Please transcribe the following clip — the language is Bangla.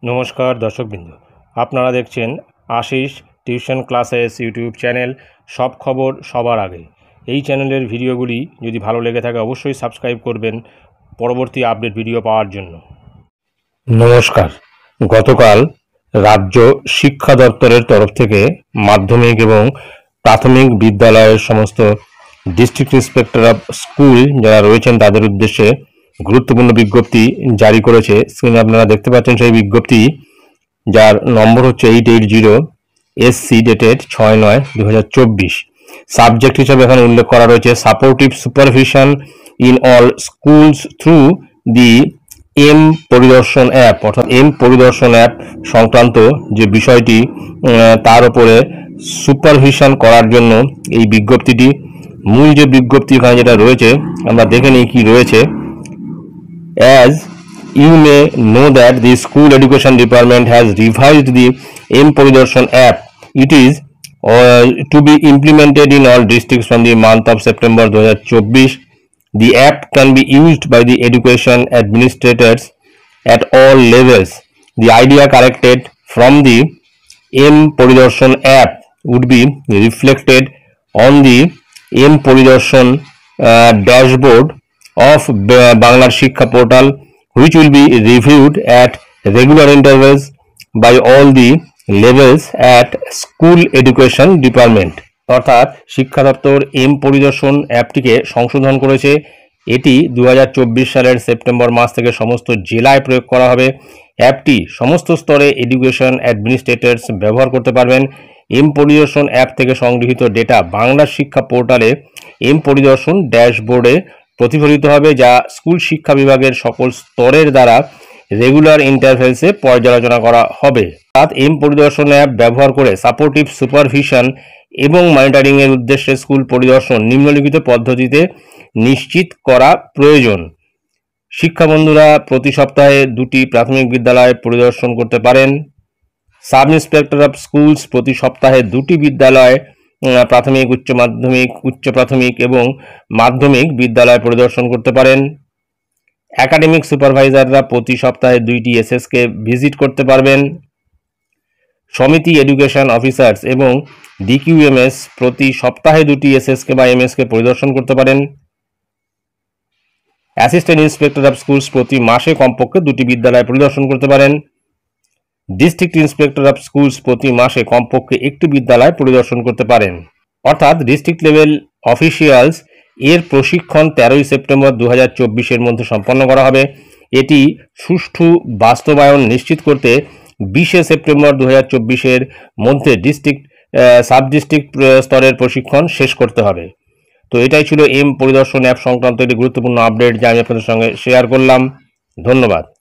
নমস্কার দর্শকবৃন্দ, আপনারা দেখছেন Ashis tuition classes YouTube channel. সব খবর সবার আগে। এই চ্যানেলের ভিডিওগুলি যদি ভালো লেগে থাকে অবশ্যই সাবস্ক্রাইব করবেন পরবর্তী আপডেট ভিডিও পাওয়ার জন্য। নমস্কার। গতকাল রাজ্য শিক্ষা দপ্তরের তরফ থেকে মাধ্যমিক এবং প্রাথমিক বিদ্যালয়ের সমস্ত ডিস্ট্রিক্ট ইন্সপেক্টর অফ স্কুল যারা রয়েছেন তাদের উদ্দেশ্যে গুরুত্বপূর্ণ বিজ্ঞপ্তি জারি করেছে। স্ক্রিনে আপনারা দেখতে পাচ্ছেন সেই বিজ্ঞপ্তি, যার নম্বর হচ্ছে 880 SC ডেটেড 6/9/2024। সাবজেক্ট হিসাবে এখানে উল্লেখ করা রয়েছে supportive supervision in all schools through the M পরিদর্শন অ্যাপ, অর্থাৎ এম পরিদর্শন অ্যাপ সংক্রান্ত যে বিষয়টি তার উপরে সুপারভিশন করার জন্য এই বিজ্ঞপ্তিটি। মূল যে বিজ্ঞপ্তি এখানে যেটা রয়েছে আমরা দেখে নিই কি রয়েছে। As you may know that the school education department has revised the M Poridarshan app. It is to be implemented in all districts from the month of September 2024. The app can be used by the education administrators at all levels. The idea collected from the M Poridarshan app would be reflected on the M Poridarshan dashboard of Bangla Shikha portal, which will be reviewed at regular intervals by all the levels at school education department. অর্থাৎ শিক্ষা দপ্তর এম পরিদর্শন অ্যাপটিকে সংশোধন করেছে। এটি 2024 সালের সেপ্টেম্বর মাস থেকে সমস্ত জেলায় প্রয়োগ করা হবে। অ্যাপটি সমস্ত স্তরে এডুকেশন অ্যাডমিনিস্ট্রেটরস ব্যবহার করতে পারবেন। এম পরিদর্শন অ্যাপ থেকে সংগৃহীত ডেটা বাংলা শিক্ষা পোর্টালে এম পরিদর্শন ড্যাশবোর্ডে প্রতিফলিত হবে, যা স্কুল শিক্ষা বিভাগের সকল স্তরের দ্বারা রেগুলার ইন্টারভেলসে পর্যালোচনা করা হবে। অর্থাৎ এম পরিদর্শন অ্যাপ ব্যবহার করে সাপোর্টিভ সুপারভিশন এবং মনিটরিংয়ের উদ্দেশ্যে স্কুল পরিদর্শন নিম্নলিখিত পদ্ধতিতে নিশ্চিত করা প্রয়োজন। শিক্ষা বন্ধুরা প্রতি সপ্তাহে 2টি প্রাথমিক বিদ্যালয় পরিদর্শন করতে পারেন। সাব ইন্সপেক্টর অফ স্কুলস প্রতি সপ্তাহে 2টি বিদ্যালয় প্রাথমিক, উচ্চ মাধ্যমিক, উচ্চ প্রাথমিক এবং মাধ্যমিক বিদ্যালয় পরিদর্শন করতে পারেন। একাডেমিক সুপারভাইজাররা প্রতি সপ্তাহে 2টি এসএসকে ভিজিট করতে পারবেন। সমিতি এডুকেশন অফিসার্স এবং ডিকিউএমএস প্রতি সপ্তাহে 2টি এসএসকে বা এমএসকে পরিদর্শন করতে পারেন। অ্যাসিস্ট্যান্ট ইন্সপেক্টর অফ স্কুলস প্রতি মাসে কমপক্ষে 2টি বিদ্যালয় পরিদর্শন করতে পারেন। ডিস্ট্রিক্ট ইন্সপেক্টর অফ স্কুলস প্রতি মাসে কমপক্ষে 1টি বিদ্যালয় পরিদর্শন করতে পারেন। অর্থাৎ ডিস্ট্রিক্ট লেভেল অফিসিয়ালস এর প্রশিক্ষণ 13 সেপ্টেম্বর 2024-এর মধ্যে সম্পন্ন করা হবে। এটি সুষ্ঠু বাস্তবায়ন নিশ্চিত করতে 20 সেপ্টেম্বর 2024-এর মধ্যে ডিস্ট্রিক্ট সাব ডিস্ট্রিক্ট স্তরের প্রশিক্ষণ শেষ করতে হবে। তো এটাই ছিল এম পরিদর্শন অ্যাপ সংক্রান্ত একটি গুরুত্বপূর্ণ আপডেট যা আমি আপনাদের সঙ্গে শেয়ার করলাম। ধন্যবাদ।